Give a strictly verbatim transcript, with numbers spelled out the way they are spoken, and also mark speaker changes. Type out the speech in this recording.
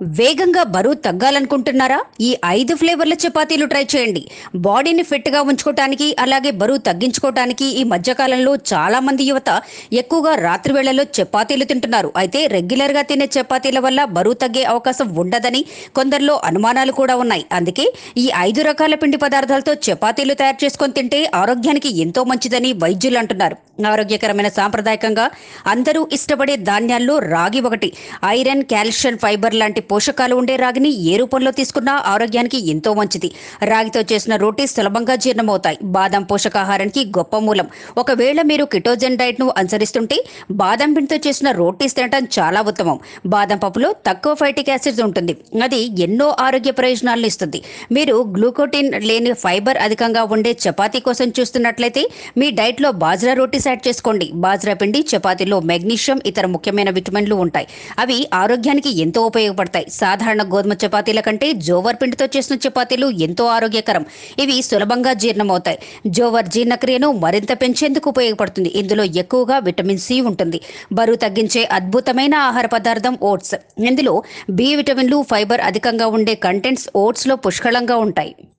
Speaker 1: వేగంగా బరువు తగ్గాలనుకుంటున్నారా? ఈ ఐదు ఫ్లేవర్ల చపాతీలు ట్రై చేయండి. బాడీని ఫిట్గా ఉంచుకోవటానికి, అలాగే బరువు తగ్గించుకోవటానికి ఈ మధ్యకాలంలో చాలా మంది యువత ఎక్కువగా రాత్రి వేళల్లో చపాతీలు తింటున్నారు. అయితే రెగ్యులర్గా తినే చపాతీల వల్ల బరువు తగ్గే అవకాశం ఉండదని కొందరిలో అనుమానాలు కూడా ఉన్నాయి. అందుకే ఈ ఐదు రకాల పిండి పదార్థాలతో చపాతీలు తయారు చేసుకొని తింటే ఆరోగ్యానికి ఎంతో మంచిదని వైద్యులు అంటున్నారు. ఆరోగ్యకరమైన సాంప్రదాయకంగా అందరూ ఇష్టపడే ధాన్యాల్లో రాగి ఒకటి. ఐరన్, కాల్షియం, ఫైబర్ లాంటి పోషకాలు ఉండే రాగిని ఏ రూపంలో తీసుకున్నా ఆరోగ్యానికి ఎంతో మంచిది. రాగితో చేసిన రోటీ సులభంగా జీర్ణమవుతాయి. బాదం పోషకాహారానికి గొప్ప మూలం. ఒకవేళ మీరు కిటోజన్ డైట్ ను అనుసరిస్తుంటే బాదం పిండితో చేసిన రోటీస్ తినడం చాలా ఉత్తమం. బాదం పప్పులో తక్కువ ఫైటిక్ యాసిడ్ ఉంటుంది. అది ఎన్నో ఆరోగ్య ప్రయోజనాలను ఇస్తుంది. మీరు గ్లూకోటిన్ లేని ఫైబర్ అధికంగా ఉండే చపాతీ కోసం చూస్తున్నట్లయితే మీ డైట్ లో బాజ్రా రోటీస్ యాడ్ చేసుకోండి. బాజ్రా పిండి చపాతీలో మెగ్నీషియం, ఇతర ముఖ్యమైన విటమిన్లు ఉంటాయి. అవి ఆరోగ్యానికి ఎంతో ఉపయోగపడతాయి. సాధారణ గోధుమ చపాతీల కంటే జోవర్ పిండితో చేసిన చపాతీలు ఎంతో ఆరోగ్యకరం. ఇవి సులభంగా జీర్ణమవుతాయి. జోవర్ జీర్ణక్రియను మరింత పెంచేందుకు ఉపయోగపడుతుంది. ఇందులో ఎక్కువగా విటమిన్ సి ఉంటుంది. బరువు తగ్గించే అద్భుతమైన ఆహార పదార్థం ఓట్స్. ఇందులో బి విటమిన్లు, ఫైబర్ అధికంగా ఉండే కంటెంట్స్ ఓట్స్ లో పుష్కలంగా ఉంటాయి.